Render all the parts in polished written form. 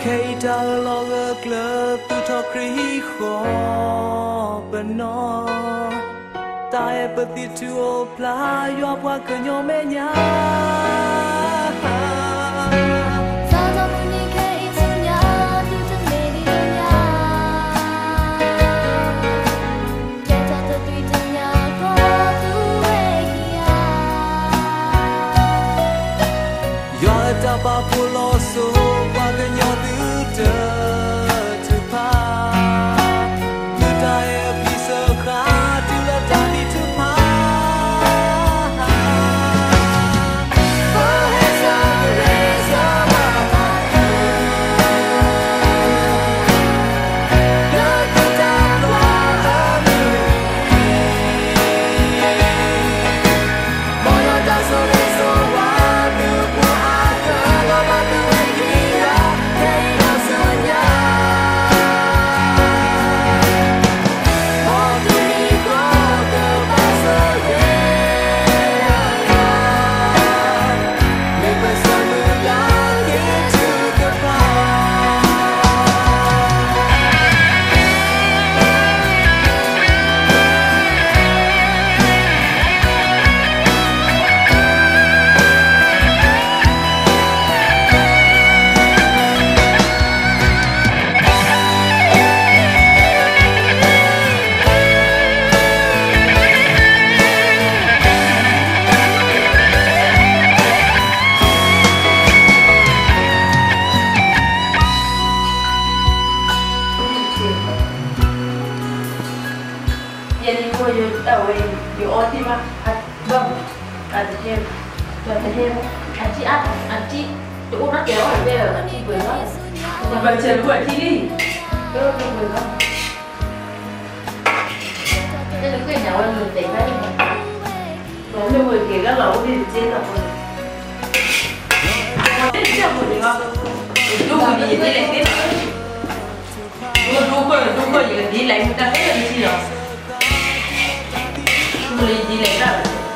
cây đào lo ngơ glơ tu thọ kri khó bên nó ta e bật đi tu pla yo qua cơ nhau mẹ nhà ta ba pulo so ba ke nyo tu te tu pa tu ta e pi so kha tu la ta ni tu pa oh hey so ma ma no tu ta lo a mi mo yo ta so le so wa tu Jadi kau yo tahu yo oti mah bang ada dia aci aci tu orang kaya orang dia aci berapa dia baca buat sini tu berapa jadi kau yang orang lu tengah ni kalau lu boleh kira lalu dia jadi apa dia siapa dia lu boleh jadi lagi lu kau jadi lagi kita kan di sini boleh dilegar.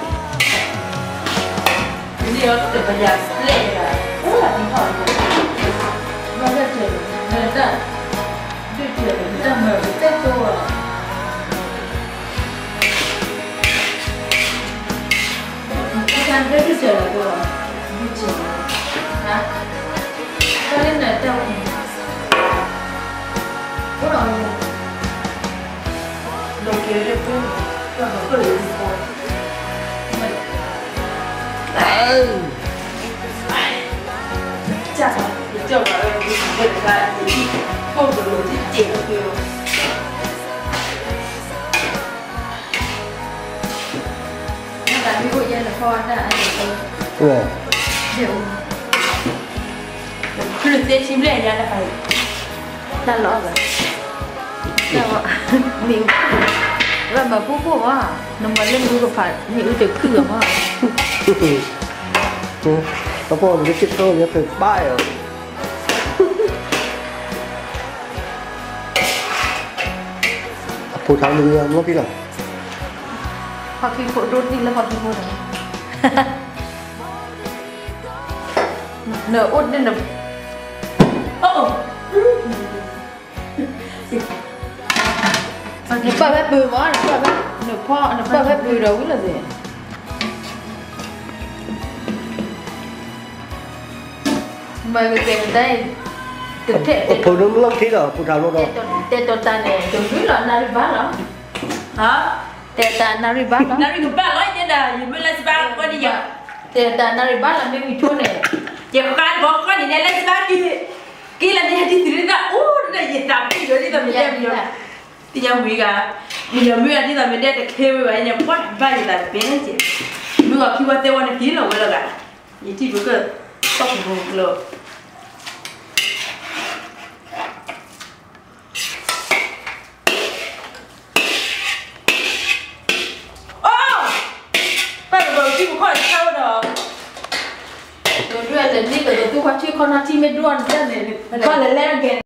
Jadi orang terbayar legar. Oh, ada hal ni. Mana cakap? Mana? Dia cakap kita mesti tahu. Kan dia cakap tu. Dia cakap. Ha? Kalian nak tahu? Orang ni. Lokasi tu. Chắc là cho bà ơi người ta thì không được đồ thì chịu được nhưng mà cái hội dân là con đã ăn được điều cứ được dễ chim lẻ ra là phải ta lo rồi sao ạ mình và mà bố à nó mà lên đu phải nhiều từ cửa mà nó bỏ cái chiếc thôi nó từ bay rồi phụ thằng mình nó cái nào hoặc khi phụ đốt đi là hoặc khi phụ này nở út nên là nó bao bếp bự quá, nó bao bếp bự đâu là gì? Mời người tiền đây, từ thế. Phụ nữ lắm thế rồi, phụ thảo luôn rồi. Tê tê ta này, từ dưới là nari bát lắm. Hả? Tê ta nari bát lắm. Nari bát nói thế nào? Giờ mới lên bát có đi giờ. Tê ta nari bát là mấy người chua này. Giờ con đi lên bát kia là đi từ đó, này gì tạm đi rồi đi tầm đi rồi. Thì nhau mỹ cả bây giờ mỹ đi làm mình để được kêu vậy nhau quá vài là bé đấy chị mỹ gặp khi qua tây quan thì là vậy là cả gì thì bữa cơ tóc hồng lờ bây giờ chị cũng khỏi sao đó rồi đưa lên đi rồi tôi qua chơi con ăn chi mấy đuôn ra này con lên lên again